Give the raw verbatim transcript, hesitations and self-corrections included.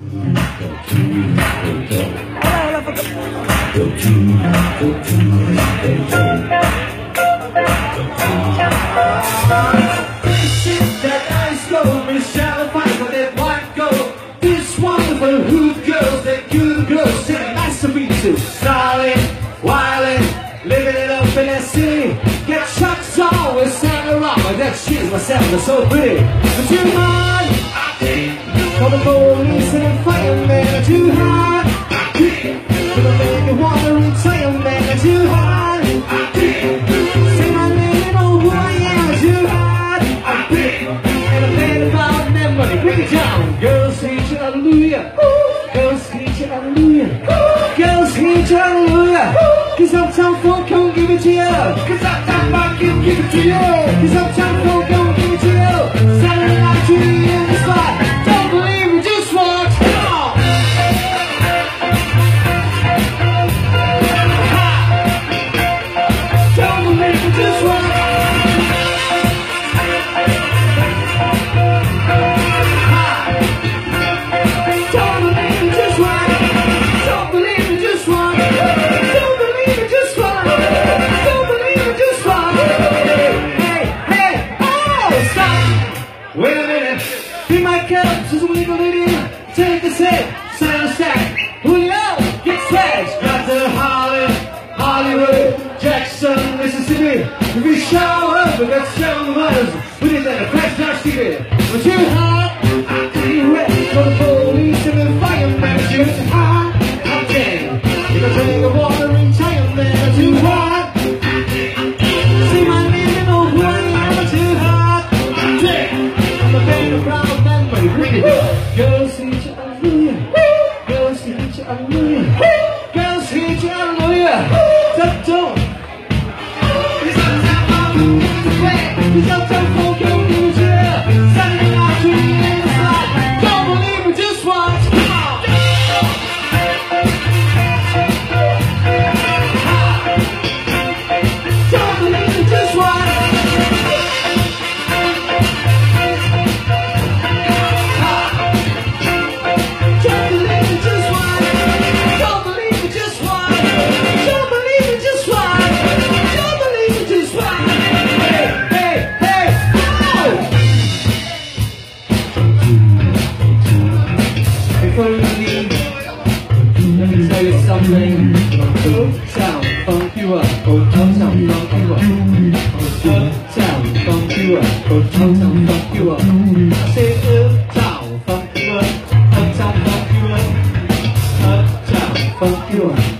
That nice girl, Michelle, fight with that white girl. This wonderful hood girls, that good girls, say nice to meet you. Darling, wildin', living it up in that city. Get chucks on with Santa Rama, that she's myself, that's so pretty. But you mind? Call the police and the fireman, are too high. Gonna make you wanna retire, man, are too high. Say my name, you know who I am, too high. I'm big, and I'm made about that money. Break it down. Girls hate you, hallelujah. Girls hate you, hallelujah. Girls hate you, hallelujah. Cause Uptown Funk don't give it to you. Cause Uptown Funk can give it to you. Cause Uptown Funk don't give it to you. Saturday night to you in the spot. Don't believe me, just watch. Come on. Don't believe me, just watch. Wait a minute, be my cup, just a wiggle it in. Take a sip, sign a stack. Julio, get slashed. Got to Holland, Hollywood, Jackson, Mississippi. If we show up, we got seven letters. We did that, a crash down secret. We're too hot, too wet. For the police and the firemen, you're too hot. I'm dead. You can take a watering tail, man, I'm too hot. See my name, you know who I am, I'm too hot. I'm dead. Girls hate you, hallelujah. Girls hate you, hallelujah. Girls hate you, hallelujah. Stop don't. He's Uptown Funk, he's Uptown Funk, don't give it to you. Saturday night to the inside. Don't believe me, just watch. Come on. Don't believe me, just watch. Before we leave, let me tell you something. Uptown funk you up, Uptown funk you up. Uptown funk you up, Uptown funk you up. I say Uptown funk you up, Uptown funk you up, Uptown funk you up.